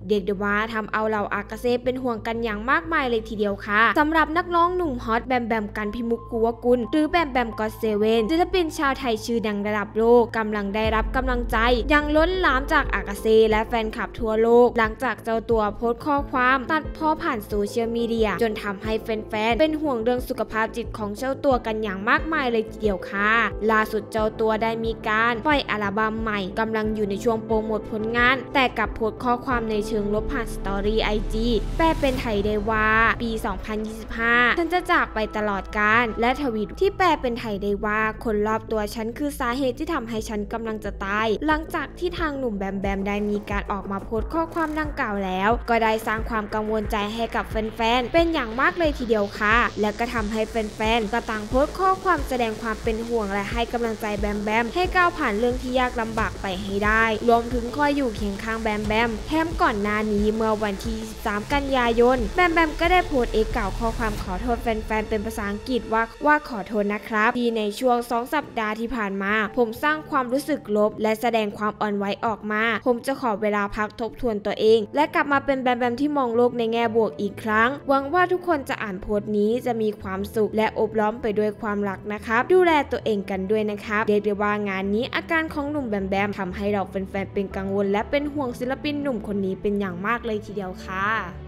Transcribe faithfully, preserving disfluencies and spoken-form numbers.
เรียกได้ว่าทำเอาเหล่าอากาเซ่เป็นห่วงกันอย่างมากมายเลยทีเดียวค่ะสำหรับนักร้องหนุ่มฮอตแบมแบมกันพิมุกกุวกุลหรือแบมแบมก็อตเซเว่นศิลปินชาวไทยชื่อดังระดับโลกกำลังได้รับกำลังใจอย่างล้นหลามจากอากาเซ่และแฟนคลับทั่วโลกหลังจากเจ้าตัวโพสต์ข้อความตัดพ้อผ่านโซเชียลมีเดียจนทำให้แฟนๆเป็นห่วงเรื่องสุขภาพจิตของเจ้าตัวกันอย่างมากมายเลยทีเดียวค่ะล่าสุดเจ้าตัวได้มีการปล่อยอัลบั้มใหม่กำลังอยู่ในช่วงโปรโมทผลงานแต่กับโพสต์ข้อความในเชิงลบผ่านสตอรี่ ไอ จี แปลเป็นไทยได้ว่าปี สองพันยี่สิบห้า ฉันจะจากไปตลอดกาลและทวีตที่แปลเป็นไทยได้ว่าคนรอบตัวฉันคือสาเหตุที่ทำให้ฉันกำลังจะตายหลังจากที่ทางหนุ่มแบมแบมได้มีการออกมาโพสต์ข้อความดังกล่าวแล้วก็ได้สร้างความกังวลใจให้กับแฟนๆเป็นอย่างมากเลยทีเดียวค่ะและก็ทำให้แฟนๆก็ต่างโพสต์ข้อความแสดงความเป็นห่วงและให้กำลังใจแบมแบมให้ก้าวผ่านเรื่องที่ยากลำบากไปให้ได้รวมถึงคอยอยู่เคียงข้างแบมแบมแถมก่อนหน้านี้เมื่อวันที่ยี่สิบสามกันยายนแบมแบมก็ได้โพสต์เอกกล่าวข้อความขอโทษแฟนๆเป็นภาษาอังกฤษว่าว่าขอโทษนะครับที่ในช่วงสองสัปดาห์ที่ผ่านมาผมสร้างความรู้สึกลบและแสดงความอ่อนไหวออกมาผมจะขอเวลาพักทบทวนตัวเองและกลับมาเป็นแบมแบมที่มองโลกในแง่บวกอีกครั้งหวังว่าทุกคนจะอ่านโพสต์นี้จะมีความสุขและอบล้อมไปด้วยความรักนะครับดูแลตัวเองกันด้วยนะครับเรียกได้ว่างานนี้อาการของหนุ่มแบมแบมทำให้เราแฟนๆเป็นกังวลและเป็นห่วงศิลปินหนุ่มคนนี้เป็นอย่างมากเลยทีเดียวค่ะ